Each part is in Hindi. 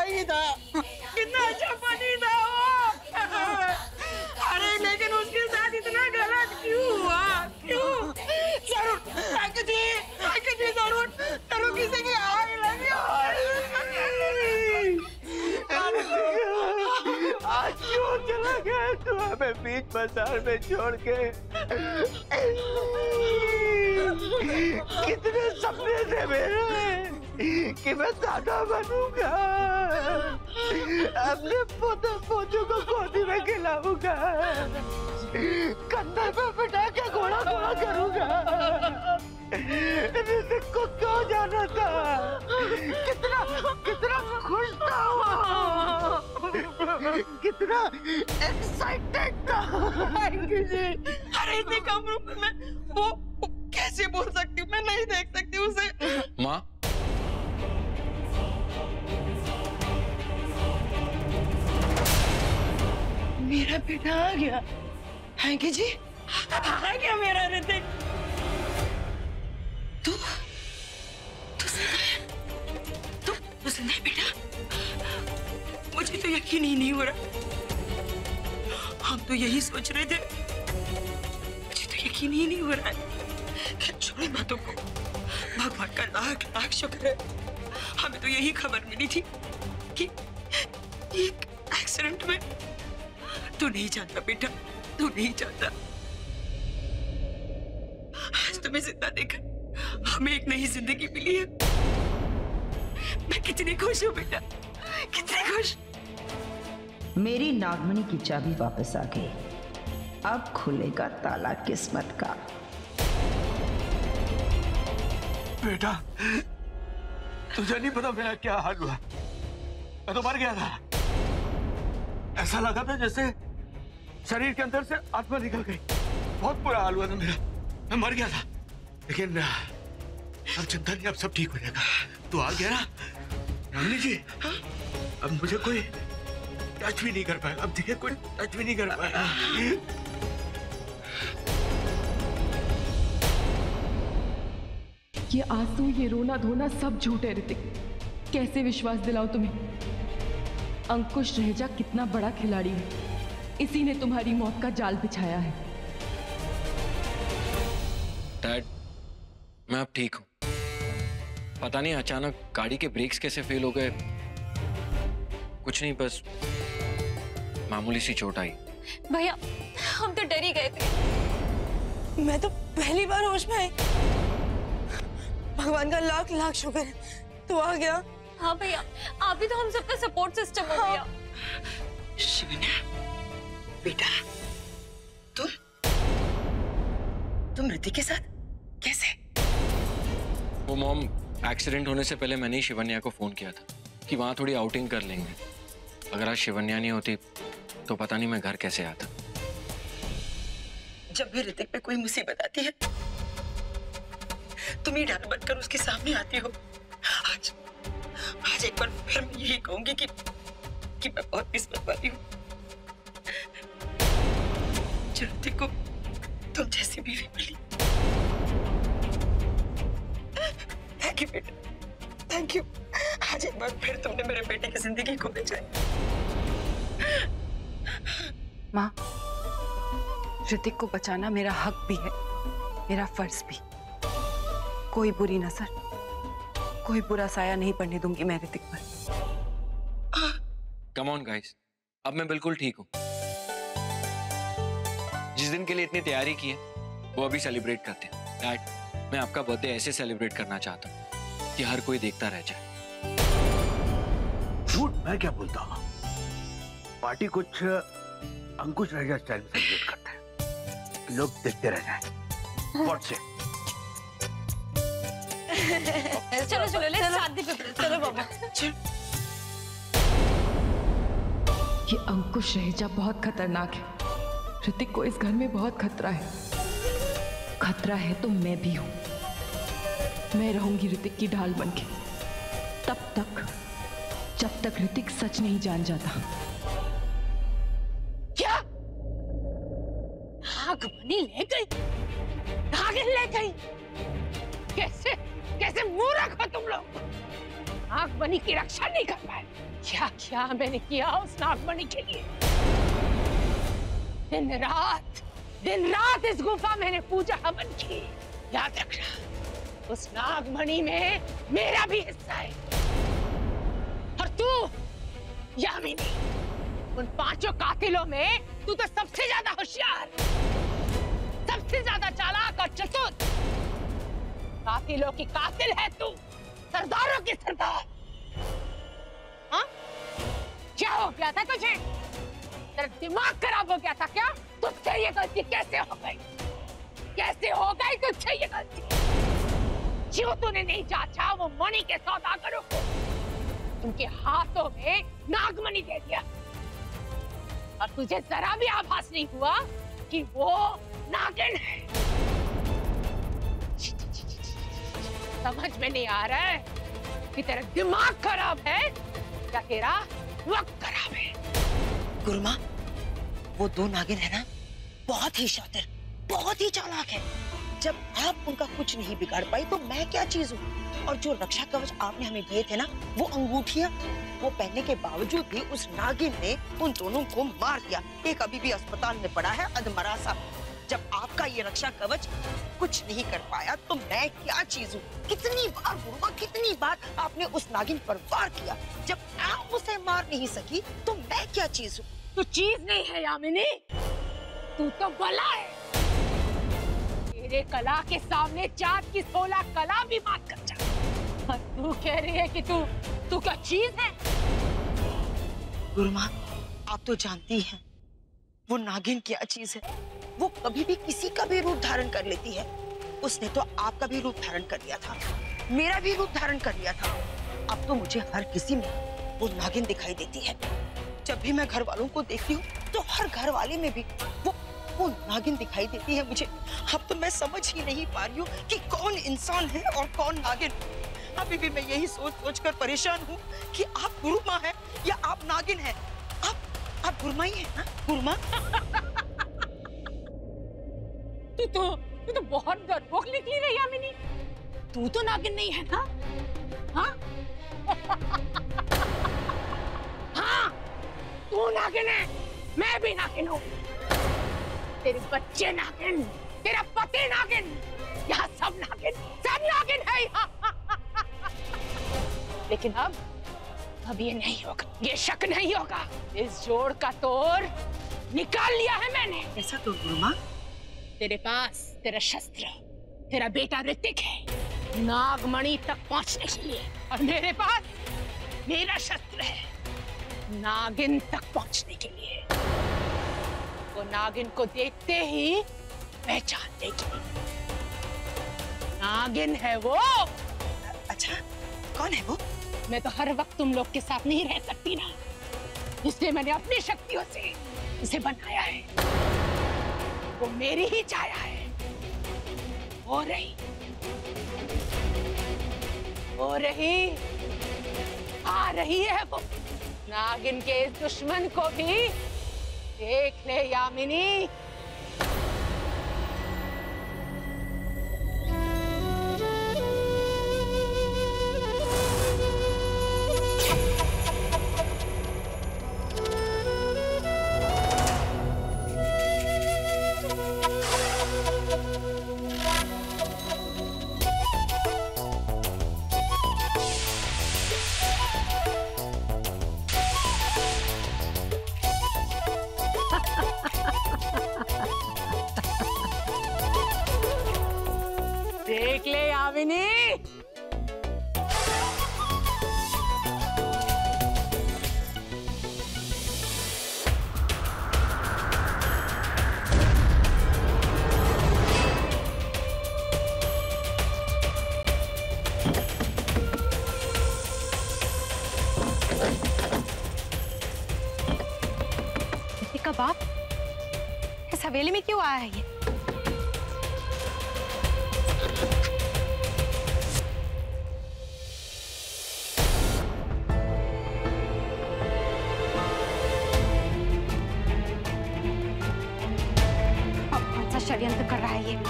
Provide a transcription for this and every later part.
ही था, कितना अच्छा पति था वो। अरे लेकिन उसके साथ इतना गलत क्यों हुआ? क्यों? जरूर जरूर जरूर किसी की आग लगी। आज क्यों चला गया तू हमें बीच बाजार में छोड़ के? कितने सपने थे मेरे कि मैं दादा बनूंगा, अपने पोते पोतों को गोदी में खिलाऊंगा, कंधे पे बिठा के घोड़ा घोड़ा करूंगा। ऋतिक को क्यों जाना था? कितना कितना खुश था वो, कितना एक्साइटेड था। अरे इतनी कम उम्र में वो कैसे बोल सकती हूँ? मैं नहीं देख सकती उसे। माँ, मेरा बेटा आ गया है कि जी? आ गया मेरा ऋतिक। तू जिंदा है बेटा? मुझे तो यकीन ही नहीं हो रहा। हम तो यही सोच रहे थे, मुझे तो यकीन ही नहीं हो रहा है। छोड़ो बातों को, भगवान का लाख लाख शुक्र है, हमें तो यही खबर मिली थी कि एक एक्सीडेंट में। तू नहीं जानता बेटा, तू नहीं जानता। आज तुम्हें जिंदा देखा, हमें एक नई जिंदगी मिली है। मैं कितनी खुश हूँ बेटा, कितनी खुश। मेरी नागमणि की चाबी वापस आ गई, अब खुलेगा ताला किस्मत का। बेटा, तुझे नहीं पता मेरा क्या हाल हुआ। मैं तो मर गया था, ऐसा लगा था जैसे शरीर के अंदर से आत्मा निकल गई। बहुत बुरा हाल हुआ था मेरा, मैं मर गया था। लेकिन अब चिंता नहीं, अब सब ठीक हो जाएगा। तू आ गया ना रानी जी, अब मुझे कोई टच भी नहीं कर पाएगा। अब देखिए, कोई टच भी नहीं कर पाएगा। ये आंसू, ये रोना धोना सब झूठ है ऋतिक। कैसे विश्वास दिलाऊं तुम्हें? अंकुश रहेजा कितना बड़ा खिलाड़ी है, इसी ने तुम्हारी मौत का जाल बिछाया है। डैड, मैं अब ठीक हूं। पता नहीं अचानक गाड़ी के ब्रेक्स कैसे फेल हो गए। कुछ नहीं, बस मामूली सी चोट आई। भैया, हम तो डर ही गए थे। मैं तो पहली बार होश में आई। भगवान का लाख लाख शुक्र है, तू आ गया। हाँ भैया, आप ही तो हम सबका सपोर्ट सिस्टम हो गया। शिवन्या बेटा, तुम ऋतिक के साथ कैसे? वो मॉम, एक्सीडेंट होने से पहले मैंने ही शिवन्या को फोन किया था कि वहां थोड़ी आउटिंग कर लेंगे। अगर आज शिवन्या नहीं होती तो पता नहीं मैं घर कैसे आता। जब भी ऋतिक पे कोई मुसीबत आती है, तुम ही डर बनकर उसके सामने आती हो। आज एक बार फिर मैं यही कहूंगी कि मैं बहुत किस्मत वाली हूँ जो ऋतिक को तुम जैसी बीवी मिली। थैंक यू बेटा, थैंक यू। आज एक बार फिर तुमने मेरे बेटे की जिंदगी को बचाई। माँ, ऋतिक को बचाना मेरा हक भी है, मेरा फर्ज भी। कोई बुरी नजर, कोई बुरा साया नहीं पड़ने दूंगी मैं ऋतिक पर। कम ऑन गाइस, अब मैं बिल्कुल ठीक हूँ। जिस दिन के लिए इतनी तैयारी की है वो अभी सेलिब्रेट करते हैं। डैड, मैं आपका बर्थडे ऐसे सेलिब्रेट करना चाहता हूँ कि हर कोई देखता रह जाए। झूठ मैं क्या बोलता हूँ। पार्टी कुछ अंकुश रहेगा स्टाइल में सेलिब्रेट करते हैं, लोग देखते रह जाए। व्हाट से? चलो चलो, ले शादी पे चलो बाबा। ये अंकुश रहेजा बहुत खतरनाक है। ऋतिक को इस घर में बहुत खतरा है। खतरा है तो मैं भी हूं। मैं रहूंगी ऋतिक की ढाल बनके, तब तक जब तक ऋतिक सच नहीं जान जाता। क्या नागमणि ले गई? नागिन ले गई? कैसे कैसे मूर्ख हो तुम लोग? नागमणि की रक्षा नहीं कर पाए, क्या क्या मैंने किया उस नागमणि के लिए। दिन रात इस गुफा मैंने पूजा हवन की। याद रखना, उस नागमणि में मेरा भी हिस्सा है। और तू यामिनी, उन 5 कातिलों में तू तो सबसे ज्यादा होशियार, सबसे ज्यादा चालाक और चतुर। कातिलों की कातिल है तू, सरदारों की सरदार। हाँ? क्या हो गया था तुझे? तेरा दिमाग खराब हो गया था क्या? तुझसे ये गलती कैसे हो गई? कैसे हो गई तुझसे ये गलती? क्यों तूने नहीं जांचा वो मणि के सौदागरों को? उनके हाथों में नागमणि दे दिया और तुझे जरा भी आभास नहीं हुआ कि वो नागिन है। समझ में नहीं आ रहा है कि तेरा दिमाग खराब है या तेरा वक्त खराब है। गुरुमा, वो 2 नागिन है ना, बहुत ही शातिर, बहुत ही चालाक है। जब आप उनका कुछ नहीं बिगाड़ पाई तो मैं क्या चीज हूँ? और जो रक्षा कवच आपने हमें दिए थे ना, वो अंगूठियाँ, वो पहनने के बावजूद भी उस नागिन ने उन दोनों को मार दिया। एक अभी भी अस्पताल में पड़ा है अधमरा सा। जब आपका ये रक्षा कवच कुछ नहीं कर पाया तो मैं क्या चीज हूँ? कितनी बार गुरुमा, कितनी बार आपने उस नागिन पर वार किया। जब आप उसे मार नहीं सकी तो मैं क्या चीज हूँ? तू चीज नहीं है यामिनी, तू तो बला है। तेरे कला के सामने चाँद की 16 कला भी मात कर जा। और तू कह रही है कि तू क्या चीज है? गुरुमा, आप तो जानती हैं वो नागिन क्या चीज है। वो कभी भी किसी का भी रूप धारण कर लेती है। उसने तो आपका भी रूप धारण कर लिया था, मेरा भी रूप धारण कर लिया था। अब तो मुझे हर किसी में वो नागिन दिखाई देती है। जब भी मैं घर वालों को देखती हूँ तो हर घर वाले में भी वो नागिन दिखाई देती है मुझे। अब तो मैं समझ ही नहीं पा रही हूँ कि कौन इंसान है और कौन नागिन। अभी भी मैं यही सोच कर परेशान हूँ कि आप गुरुमा है या आप नागिन है। आप गुरुमा ही है ना? गुरुमा? तू तो बहुत डरपोक निकली रही यामिनी। तू तो नागिन नहीं है ना? हाँ? हाँ, तू नागिन है, मैं भी नागिन हूँ। तेरे बच्चे नागिन, तेरा पति नागिन, यहाँ सब नागिन है यहाँ। लेकिन अब ये नहीं होगा, ये शक नहीं होगा। इस जोड़ का तोड़ निकाल लिया है मैंने। ऐसा तो गुरुमा? तेरे पास तेरा शस्त्र, तेरा बेटा ऋतिक है नागमणि तक पहुंचने के लिए, और मेरे पास मेरा शस्त्र है नागिन तक पहुंचने के लिए। वो नागिन को देखते ही पहचान लेगी। नागिन है वो। अच्छा, कौन है वो? मैं तो हर वक्त तुम लोग के साथ नहीं रह सकती ना, इसलिए मैंने अपनी शक्तियों से उसे बनाया है। वो मेरी ही छाया है। हो रही आ रही है वो। नागिन के इस दुश्मन को भी देख ले यामिनी। देख ले यामिनी। का बाप इस हवेली में क्यों आया है ये? कौन सा षड्यंत्र कर रहा है ये?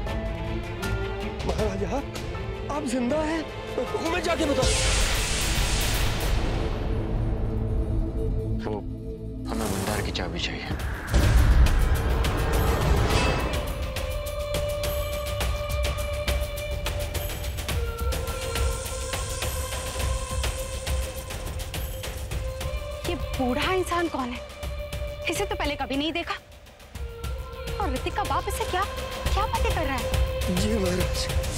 महाराजा, आप जिंदा हैं? हमें जाके बताओ। भी चाहिए। ये बूढ़ा इंसान कौन है? इसे तो पहले कभी नहीं देखा। और ऋतिक का बाप इसे क्या क्या बातें कर रहा है? जी महाराज।